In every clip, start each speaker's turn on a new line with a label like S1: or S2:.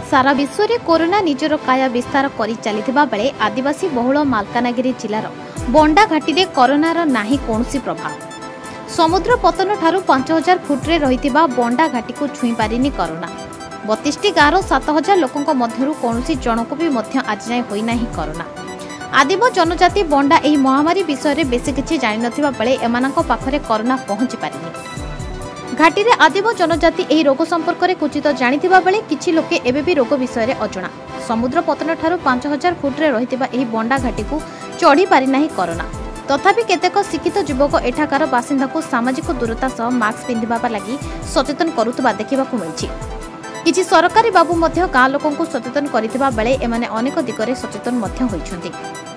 S1: सारा विश्व में कोरोना निजर काया विस्तार करी चलिथिबा बेले आदिवासी बहुल मालकानगिरी जिलार बंडा घाटी रे कोरोनार नाही कोनोसी प्रभाव। समुद्र पतन ठारू 5000 फुट्रे रहिथिबा बंडा घाटी को छुई पारिनी कोरोना। 32टी गाँव 7000 लोकंक मध्यरु कोनोसी जनक भी मध्य आज जाय होई नाही कोरोना। आदिम जनजाति बंडा एही महामारी विषय रे बेसी किछि जानि नथिबा बेले एमानक पाखरे कोरोना पहुंची पारिनी। घाटी रे आदिम जनजाति एही रोग संपर्क में कुचित जानिथिबा बेले किछि लोके एबे भी रोग विषय रे अजणा। समुद्र पतन ठारू 5000 फुट्रे रहिथिबा एही बंडा घाटी को चढ़ी पारि नाही कोरोना। तथापि केतेक शिक्षित युवक एठाकार बासिंदा को सामाजिक दूरता सह मास्क पिंधिबा लागि सचेतन करुतबा देखिबाकू मिलिछि। किछि सरकारी बाबू मध्य गाँ लोकंकु को सचेतन करितबा बेले एमाने अनेक दिगरे सचेतन मध्य होइछन्ति।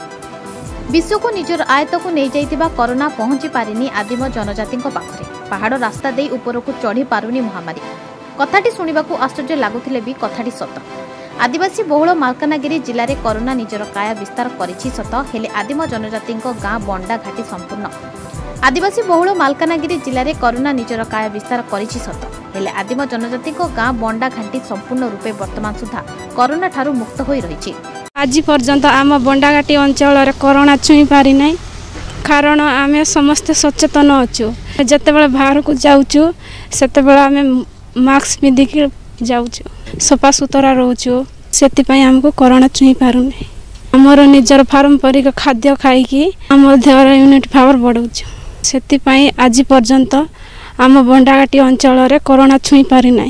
S1: विश्व को निजर आयत को नहीं जाइतिबा कोरोना पहुंची पारिनी आदिम जनजातिंक पाखरे। पहाड़ रास्ता दे ऊपर को चढ़ी पारुनी महामारी। कथाटी सुनिबाकू आश्चर्य लागुथिले भी कथाटी सत। आदिवासी बहुल मालकानगिरी जिले में कोरोना निजर काया विस्तार करिछि सत, हेले आदिम जनजातिंक गाँ बंडा घाटी संपूर्ण। आदिवासी बहुल मालकानगिरी जिले में कोरोना निजर काया विस्तार करिछि सत, हेले आदिम जनजातिंक गाँ बंडा घाटी संपूर्ण रूपे वर्तमान सुधा कोरोना ठारू मुक्त होई रहिछि।
S2: आज पर्यंत आम बंडाघाटी अंचल कोरोना छुई पारि ना, कारण आम समस्ते सचेतन अच्छु। जिते बाहर को जाऊँ से आम मास्क पिंधिकी जाऊँ, सफा सुतरा रोचु, से आमको कोरोना छुई पारुनी। आमर निजर पारंपरिक खाद्य खाई आम देहर इम्यूनिटी पावर बढ़ाऊँ, से आज पर्यंत आम बंडाघाटी अंचल कोरोना छुई पारि ना।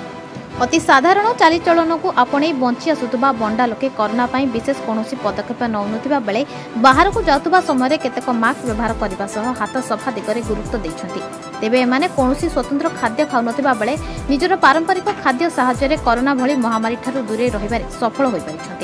S1: अति साधारण चालीचलन को आपणे बंची आसुवा बंडा लोके कोरोना पाई विशेष कौनसी पदक्षेप नौनुथिबा बेले बाहर को जाउतबा समय केतेक मास्क व्यवहार करने सह हाथ सफा दिगरे गुरुत्व दैछन्ति। तेबे एमाने कौनसी स्वतंत्र खाद्य खाउनथिबा बेले निजर पारंपरिक खाद्य सहायतारे कोरोना भली महामारी ठारू दूरे रहिबारे सफल होई परिछन्ति।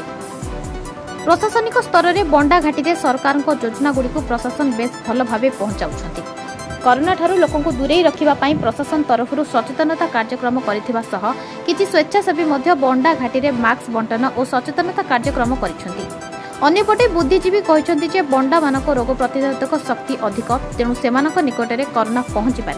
S1: प्रशासनिक स्तर में बंडा घाटी रे सरकारक योजना गुडी को प्रशासन बेस भल भाबे पहुंचाउछन्ति। कोरोना ठारू लोकंकु दूरे रखिबा पाई प्रशासन तरफरु सचेतनता कार्यक्रम करिथिबा सह किछि स्वेच्छासेवी मध्य बंडा घाटी रे मास्क बंटन और सचेतनता कार्यक्रम करिसेंति। अन्यपटे बुद्धिजीवी कहिसेंति जे बंडा मानक रोग प्रतिरोधक शक्ति अधिक, तेणु सेमानक निकटरे कोरोना पहुंची पारि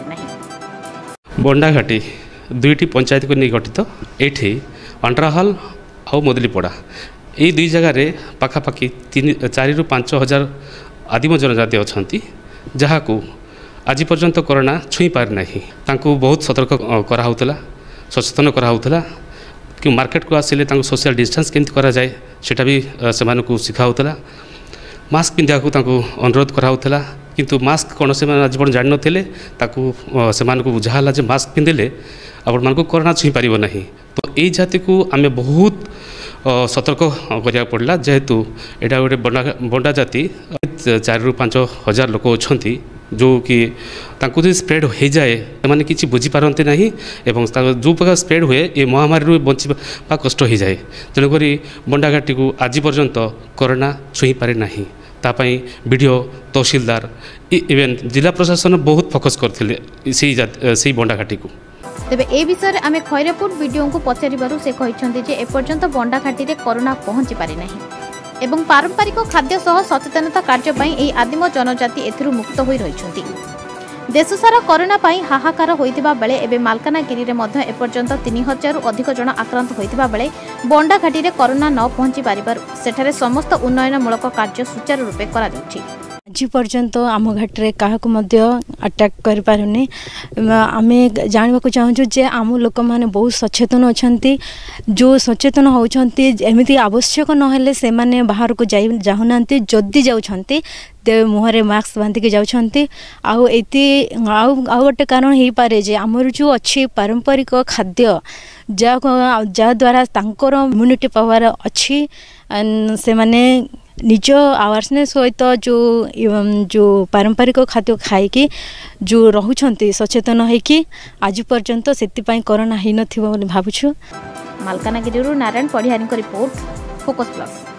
S1: नाही।
S3: बंडा घाटी दुईटी पंचायत को नहीं गठित। एठी अंडराहल और मोदलीपड़ा यही दुई जगार पाखापाखि 4 ରୁ 5 हजार आदिम जनजाति अच्छा, जहाँ को आज पर्यंत कोरोना छुई पारि नाही। तांको बहुत सतर्क कराउतला, सचेतन कराउतला कि मार्केट को आसिले तांको सोशल डिस्टेंस केमती करा जाए सेटा भी सेमानकु सिखाउतला। मास्क पिंधा को तांको अनुरोध कराउतला, किंतु मास्क कौन से आज पर्यंत जान नथिले। ताकू सेमानकु बुझाला जे मास्क पिंधिले आपण मानकु कोरोना छुई पारिबो नाही। तो एई जाति को आमे बहुत सतर्क करिया पड़ला, जेहेतु एटा गोटे बंडा जाति 4 ରୁ 5 हजार लोक अछंती, जो कि तांको जो स्प्रेड हो जाए मैंने किसी बुझी पारती ना, एवं जो प्रकार स्प्रेड हुए ये महामारी बंचा कष्ट हो जाए। तेणुक बंडा घाटी को आज पर्यंत कोरोना छुई पारे ना। तापाई वीडियो तहसीलदार इवेन जिला प्रशासन बहुत फोकस करते से बंडा घाटी को।
S1: तेबे ए विषय रे आमे खैरपुर वीडियो को पचारिबारु से कहिसंती जे एपर्यंत बंडा घाटी रे कोरोना पहुंची पारि नाही एवं पारंपरिक खाद्य सह सचेतनता कार्य पई एही आदिम जनजाति एथिरु मुक्त होई रहिसंती। देश सारा कोरोना पई हाहाकार होइतिबा बेले एबे मालकानगिरी रे मध्य एपर्यंत 3000 रु अधिक जन आक्रांत होइतिबा बेले बंडा घाटी रे कोरोना न पहुंची पारिबारु सेठारे समस्त उन्नयनमूलक कार्य सुचारू रूपे करा जाउछि।
S4: आज पर्यंत आम घाटी क्या अटैक कर पारुनी। आम जानवा चाहूँ जे आम लोक मैंने बहुत सचेतन अच्छा, जो सचेतन होती एमती आवश्यक नहेले से माने बाहर को जाऊना, जदि जाऊँच मुहरे मास्क बांधिकी जाऊँच। आउ गोटे कारण हो पारे जे आमर जो अच्छी पारंपरिक खाद्य जा द्वारा तांकर इम्यूनिटी पावर अच्छी, से माने निज अवेयरनेस सहित जो पारंपरिक खाद्य खाई जो रोचंती सचेतन होइकी आज पर्यंत से कोरोना ही नथिबो बोली भाबुछु।
S1: Malkangiri Narayan Padhiari report, focus plus.